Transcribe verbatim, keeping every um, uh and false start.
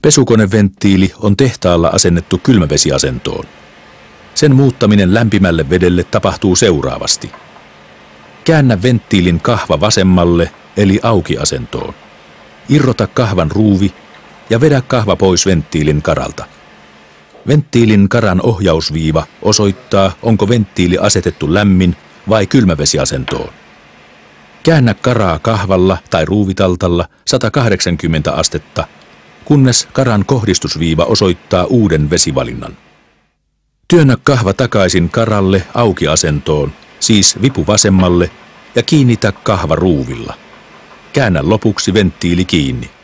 Pesukoneventtiili on tehtaalla asennettu kylmävesiasentoon. Sen muuttaminen lämpimälle vedelle tapahtuu seuraavasti. Käännä venttiilin kahva vasemmalle eli auki-asentoon. Irrota kahvan ruuvi ja vedä kahva pois venttiilin karalta. Venttiilin karan ohjausviiva osoittaa, onko venttiili asetettu lämmin- vai kylmävesiasentoon. Käännä karaa kahvalla tai ruuvitaltalla sata kahdeksankymmentä astetta, kunnes karan kohdistusviiva osoittaa uuden vesivalinnan. Työnnä kahva takaisin karalle auki-asentoon, siis vipu vasemmalle, ja kiinnitä kahva ruuvilla. Käännä lopuksi venttiili kiinni.